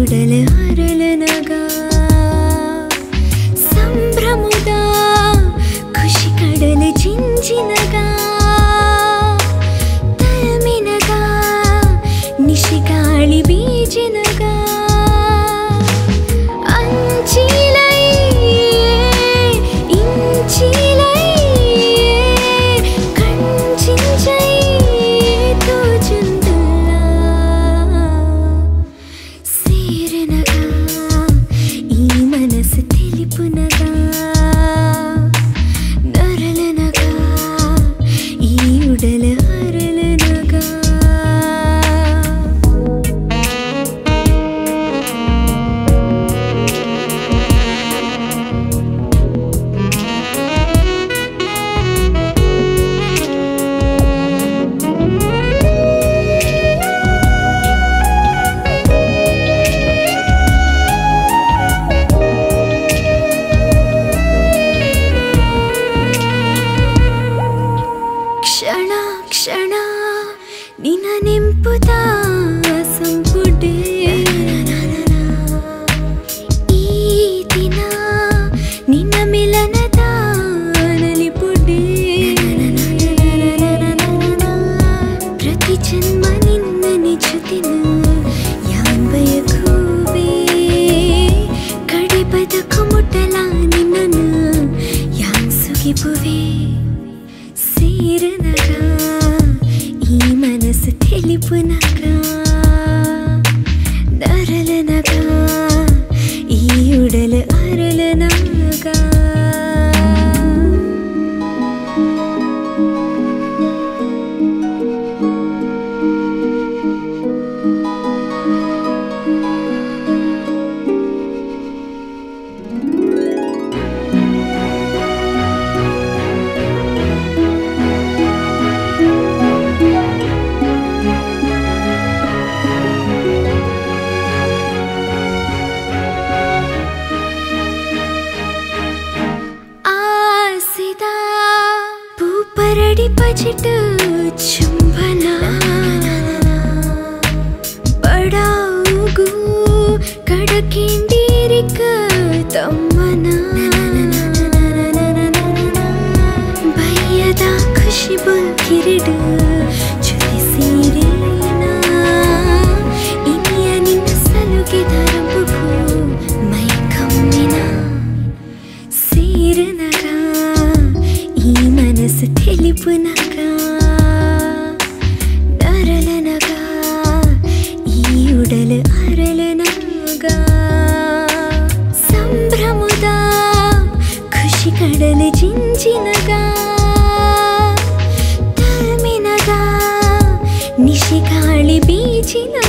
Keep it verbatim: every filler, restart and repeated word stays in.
ಉಡಲ ಅರಳನಗ ಸಂಭ್ರಮದ ಖುಷಿ ಕಡಲ ಜಿಂಜಿನಗ ತಲ್ಮಿನಗ ನಿಶಿಗಾಳಿ ಬೀಜಿನಗ ಅಂಚಿಲೈ ಇಂಚಿಲೈ ಕಂಚಿಂಚೈ ತೋಜುಂದುಲ್ಲ ಸೇರನಗ ಈ ಮನಸ್ಸು ತಿಳಿಪುನಗ ನರಳನಗ ಈ ಉಡಲ ಅರಳನಗ ಕ್ಷಣ ಕ್ಷಣ ನಿನ್ನ ನೆಂಪುದ ಸಂಪುಡೆ ಈ ದಿನ ನಿನ್ನ ಮಿಲನದ ನಲಿಪುಡೆ ಪ್ರತಿ ಜನ್ಮ ನಿನ್ನ ನಿಜದಿನ ಯಾಂಬಯ ಕೂವೆ ಕಡೆ ಬದಕು ಮುಟ್ಟಲ ನಿನ್ನನ್ನು ಯಾಂಗ್ ಸುಗಿಬುವೆ ಸೇರನಗ ಈ ಮನಸ್ಸು ತಿಳಿಪುನಗ ನರಳನಗ ಈ ಉಡಲ ಅರಳನಗ परड़ी पछट चुंबन बड़ागू कड़किंडीरिक तम्मन भैयद खुशी बुल्किरिड जुति सीरेना इनिय निन्न सलुगे धरंबुगु मೈ कम्मिನ ಸೇರನಗ ಈ ಮನಸ್ಸು ತಿಳಿಪುನಗ ನರಳನಗ ಈ ಉಡಲ ಅರಳನಗ ಸಂಭ್ರಮದ ಖುಷಿ ಕಡಲ ಜಿಂಜಿನಗ ತಲ್ಮಿನಗ ನಿಶಿಗಾಳಿ ಬೀಜಿನ